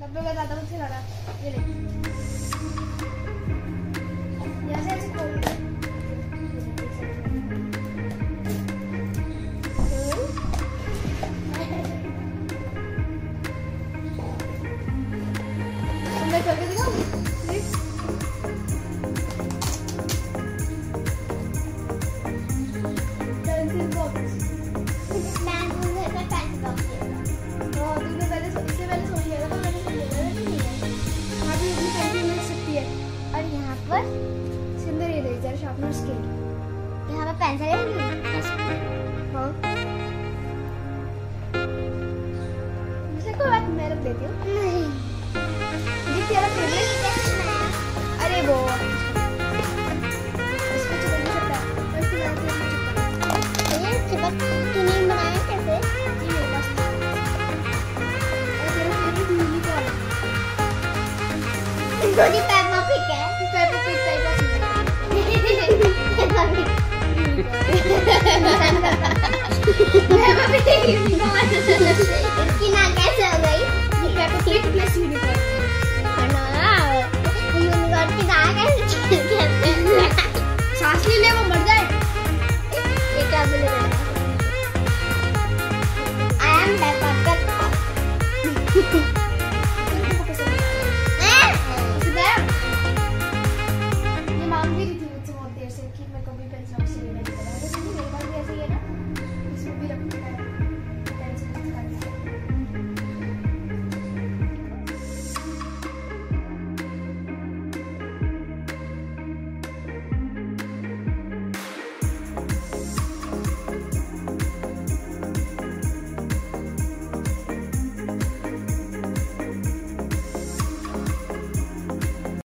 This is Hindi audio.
सब लोग दादा मुझसे लड़ा। ये ले यहाँ से ऐसे खोल दे। मैं चल के दिखाऊं प्लीज। पेंसिल बॉक्स मैं मुझे का पेंसिल बॉक्स हां तूने पहले इससे पहले सोच लिया था। मैंने सोच लिया था नहीं है यहां पे इतनी पेंसिल मिल सकती है। और यहां पर सिंदूर इरेजर शार्पनर स्केल यहां पे पेंसिल है। हां मुझे कोई बात मैं रख देती हूं। नहीं ये तेरा फेवरेट। अरे वो इसको तो नहीं पता वैसे ये चिपक तूने बनाया कैसे? ये मेरे पास था। और तेरा फेवरेट मूवी कौन है? गोली पेप्पा पिग है। पेप्पा पिग टाइप का पेप्पा पिग पेप्पा पिग इसकी नाम कैसे